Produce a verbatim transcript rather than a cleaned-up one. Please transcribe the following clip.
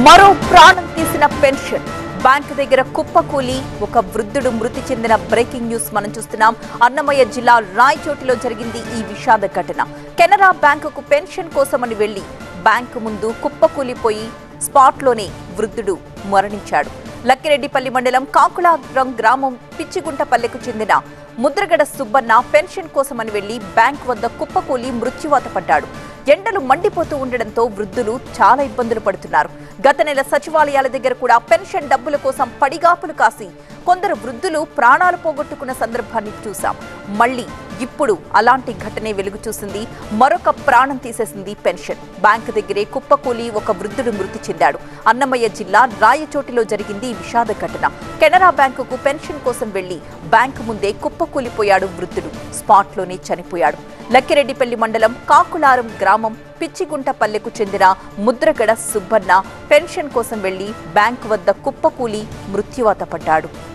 మరో ప్రాణం తీసిన పెన్షన్ బ్యాంకు దగ్గర కుప్పకూలి ఒక వృద్ధుడు మృతి చెందిన బ్రేకింగ్ న్యూస్ మనం చూస్తున్నాం. అన్నమయ్య జిల్లా రాయచోటిలో జరిగింది ఈ విషాద ఘటన. కెనరా బ్యాంకుకు పెన్షన్ కోసమని వెళ్లి బ్యాంకు ముందు కుప్పకూలిపోయి స్పాట్లోనే వృద్ధుడు మరణించాడు. లక్కిరెడ్డిపల్లి మండలం కాకులారం గ్రామం పిచ్చిగుంటపల్లెకు చెందిన ముద్రగడ సుబ్బన్న పెన్షన్ కోసమని వెళ్లి బ్యాంక్ వద్ద కుప్పకూలి మృత్యువాత పడ్డాడు. ఎండలు మండిపోతూ ఉండడంతో వృద్ధులు చాలా ఇబ్బందులు పడుతున్నారు. గత నెల సచివాలయాల దగ్గర కూడా పెన్షన్ డబ్బుల కోసం పడిగాపులు కాసి కొందరు వృద్ధులు ప్రాణాలు పోగొట్టుకున్న సందర్భాన్ని చూశాం. మళ్లీ ఇప్పుడు అలాంటి ఘటనే వెలుగు చూసింది. మరొక ప్రాణం తీసేసింది పెన్షన్. బ్యాంకు దగ్గరే కుప్పకూలి ఒక వృద్ధుడు మృతి చెందాడు. అన్నమయ్య జిల్లా రాయచోటిలో జరిగింది ఈ విషాద ఘటన. కెనరా బ్యాంకుకు పెన్షన్ కోసం వెళ్లి బ్యాంకు ముందే కుప్పకూలిపోయాడు వృద్ధుడు. స్పాట్లోనే చనిపోయాడు. లక్కిరెడ్డిపల్లి మండలం కాకులారం గ్రామం పిచ్చిగుంటపల్లెకు చెందిన ముద్రగడ సుబ్బన్న పెన్షన్ కోసం వెళ్లి బ్యాంకు వద్ద కుప్పకూలి మృత్యువాత పడ్డాడు.